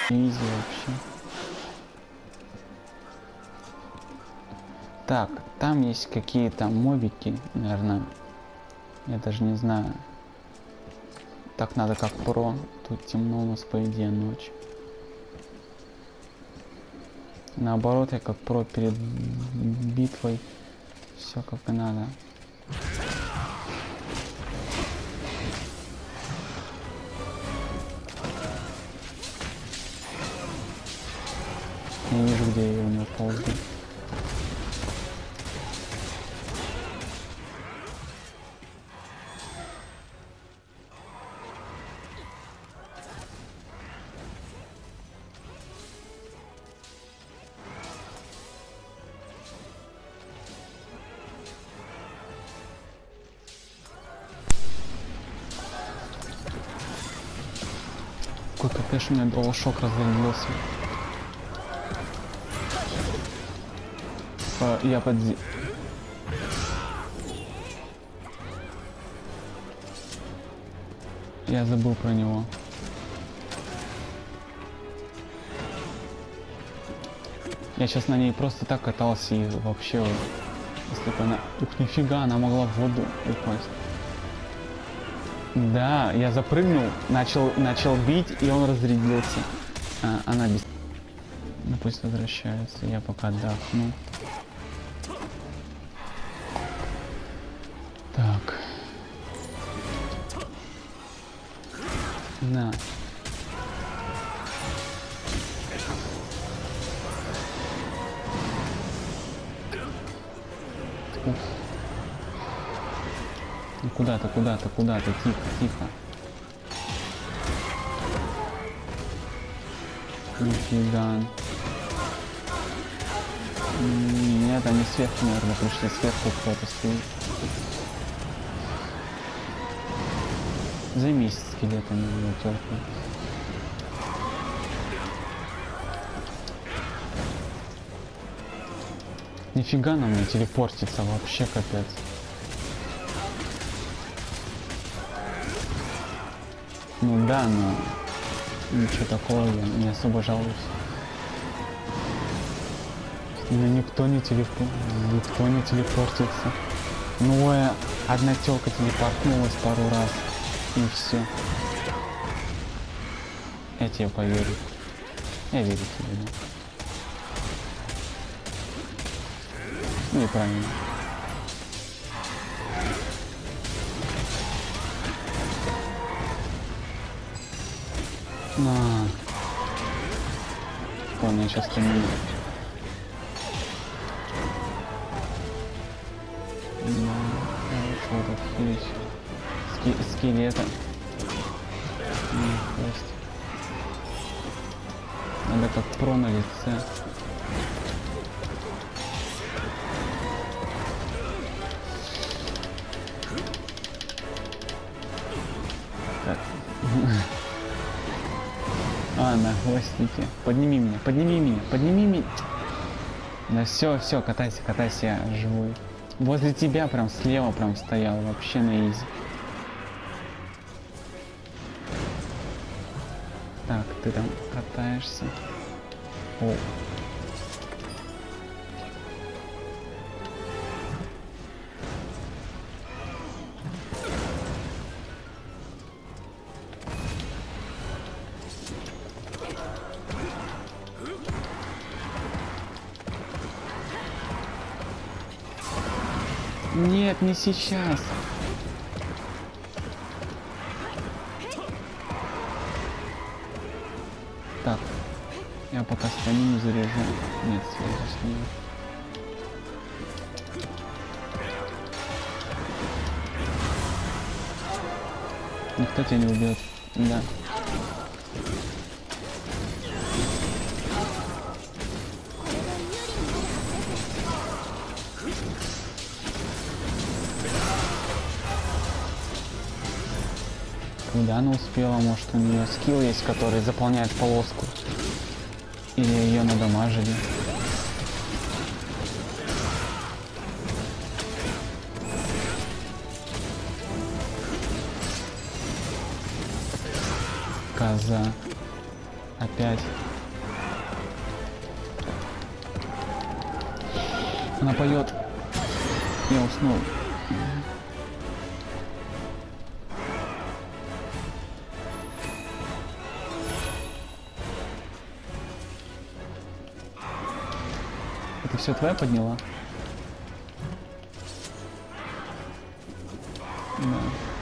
Изи вообще. Так, там есть какие-то мобики, наверное. Я даже не знаю. Так надо как про. Тут темно у нас, по идее, ночь. Наоборот, я как про перед битвой. Все как и надо. Я не вижу, где я у него ползу. Какой капец, у меня DualShock разрядился. Я под... Я забыл про него. Я сейчас на ней просто так катался и вообще... Если бы она... Ух, нифига, она могла в воду упасть. Да, я запрыгнул, начал бить, и он разрядился. Она без... Ну пусть возвращается, я пока отдохну. Так. На. Ух. Ну куда-то, тихо, тихо. Нифига. Нет, они сверху, наверное, пришли, сверху кто-то стоит. Займись скелетами, его тёлку. Нифига нам не телепортится, вообще капец. Ну да, но ничего такого, я не особо жалуюсь. Но никто не телепортится. Ну, одна тёлка телепортнулась пару раз. И все. Я тебе поверю. Я верю тебе, да. Ну и правильно. На. О, меня сейчас там вот скелета. Надо как про на лице. Так. На хвостике. Подними меня. Да все, катайся, я живой. Возле тебя прям слева прям стоял, вообще на изи. Так, ты там катаешься. О. Нет, не сейчас. Так, я пока стамину заряжу. Нет, связи с ней. Никто тебя не убьет. Да. Да, она успела, может у нее скилл есть, который заполняет полоску. Или ее надамажили. Коза. Опять. Она поет. Я уснул. Это все твоя подняла? Да.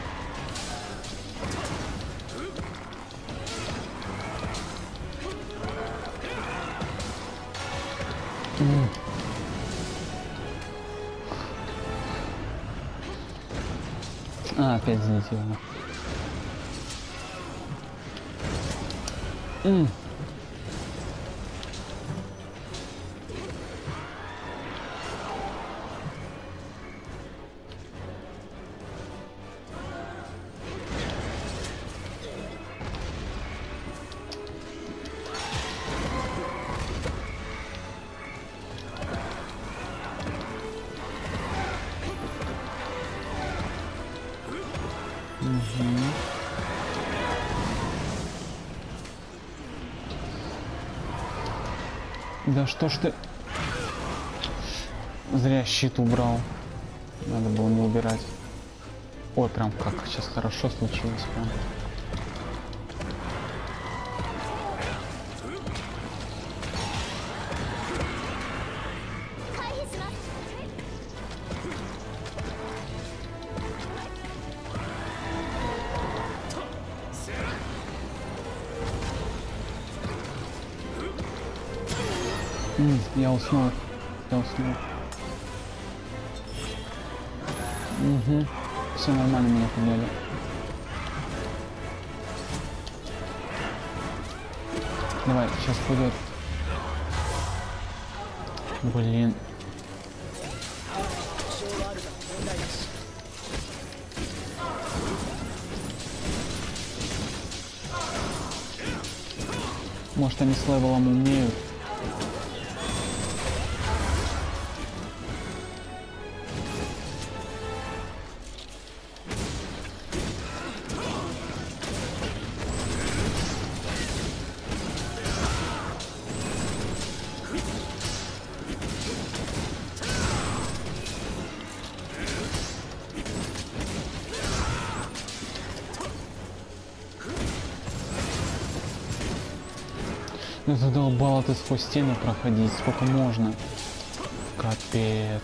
А, опять залетела. Да что ж ты... Зря щит убрал. Надо было не убирать. Ой, прям как сейчас хорошо случилось. Прям. Я уснул. Я уснул. Угу. Все нормально, меня подняли. Давай, сейчас пойдет. Блин. Может, они с левелом умеют. Ну задолбало ты сквозь стену проходить, сколько можно. Капец.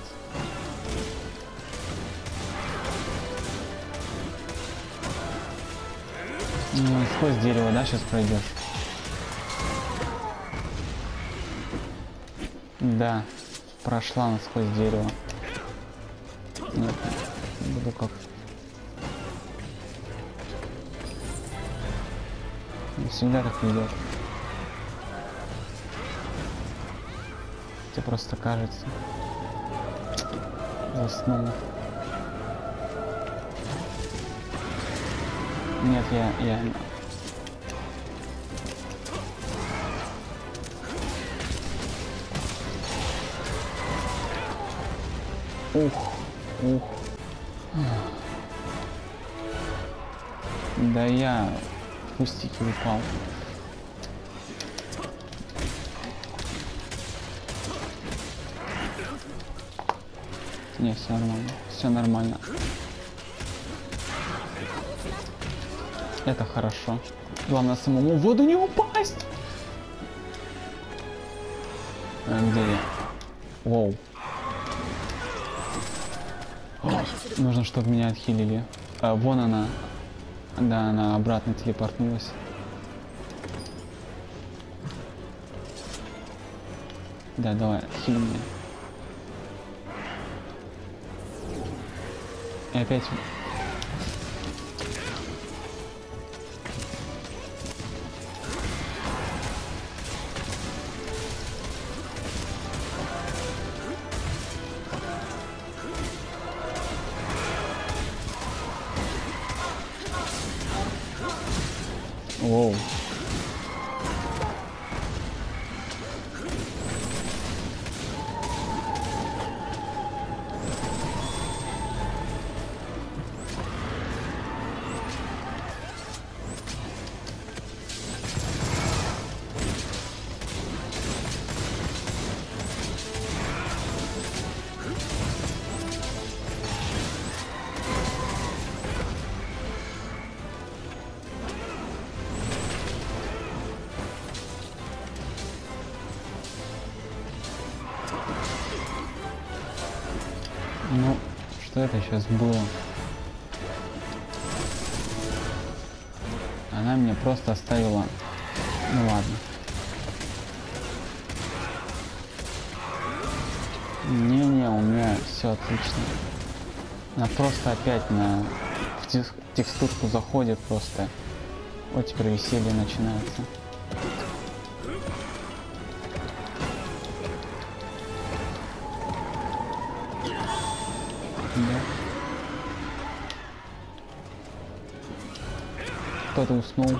Ну, сквозь дерево, да, сейчас пройдешь? Да, прошла сквозь дерево. Нет, буду как... Всегда так идет. Тебе просто кажется. Заснул. Нет, я... Ух. Да я в кустики упал. Не, все нормально. Все нормально. Это хорошо. Главное самому в воду не упасть. Где я? Воу. О, нужно, чтобы меня отхилили. Вон она. Да, она обратно телепортнулась. Да, давай, отхили меня. И опять... Воу. что это сейчас было? Она меня просто оставила. Ну ладно. Не-не, у меня все отлично. Она просто опять в текстурку заходит просто. Вот теперь веселье начинается. Да. Кто-то уснул.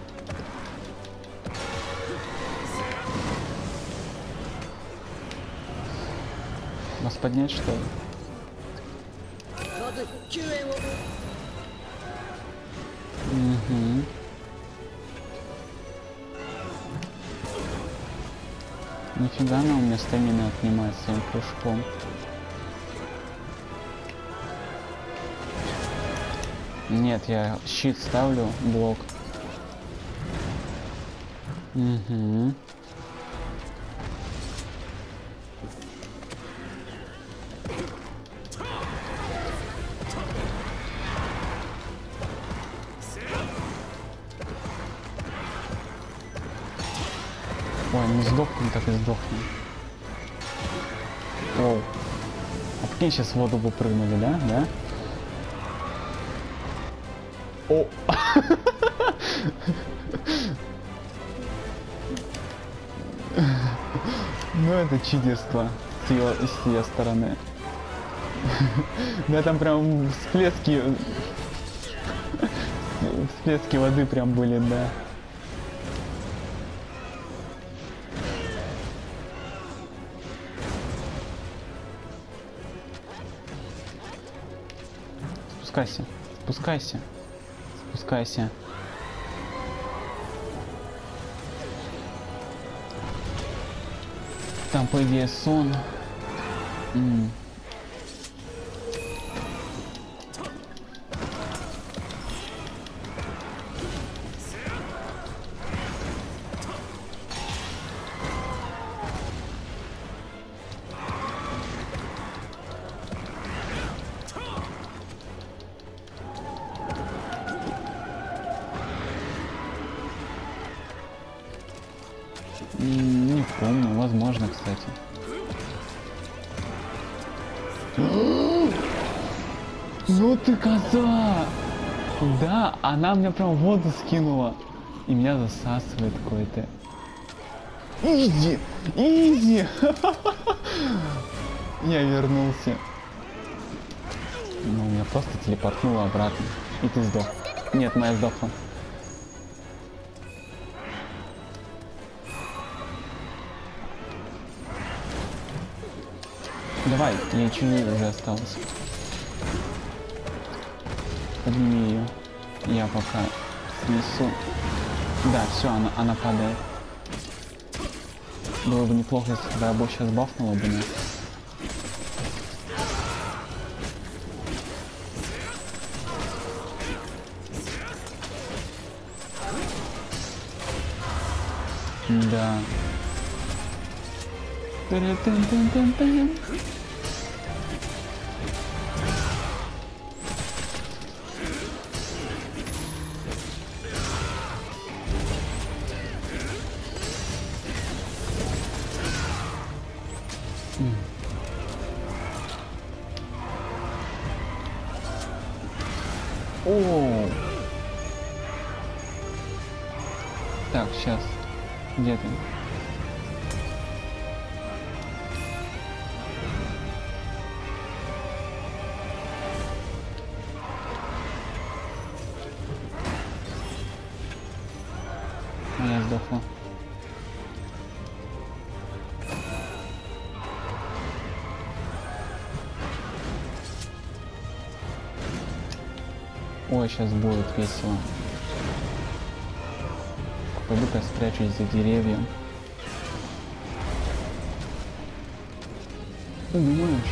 Вас поднять, что ли? Угу. Нифига она у меня стамина отнимает своим прыжком. Нет, я щит ставлю, блок. Угу. Ой, не сдохнем, так и сдохнем. Оу. А прикинь, сейчас в воду бы прыгнули, да? Да? О! Ну это читерство с ее стороны. Да там прям всплески воды прям были, да. Спускайся, спускайся, спускайся. Там, по идее, сон. Не помню, возможно, кстати. Ну ты коза! Да, она меня прям в воду скинула. И меня засасывает какой-то. Изи! Изи! Я вернулся. Ну, меня просто телепортнуло обратно. И ты сдох. Нет, моя сдохла. Давай, я чуть уже осталось. Подними ее. Я пока снесу. Да, все, она падает. Было бы неплохо, если бы рабочая сейчас бафнула бы нас. Да. О! Так, сейчас. Где ты? Я сдохла. Ой, сейчас будет весело. Пойду-ка спрячусь за деревьям. Ты думаешь?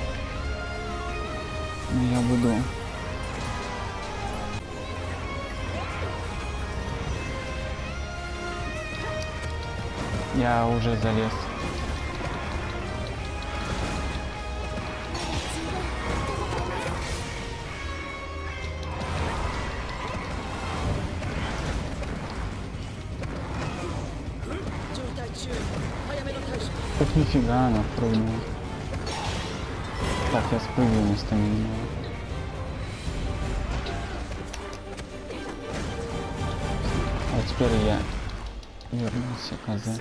Ну, я буду. Я уже залез. Нифига она прыгнула. Так, я спрыгиваю на стамину. А теперь я вернулся, коза.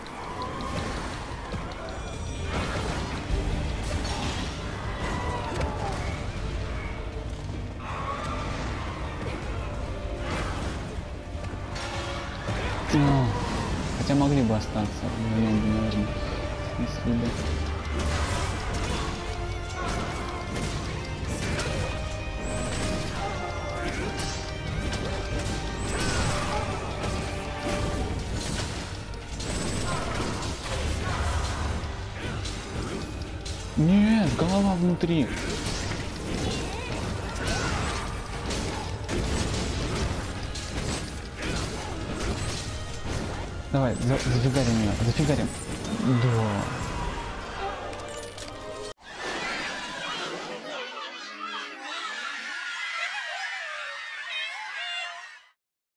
Хотя могли бы остаться, вдвоем бы, наверное, снесли бы. Нет, голова внутри. Давай, зафигарим ее, зафигарим. Да.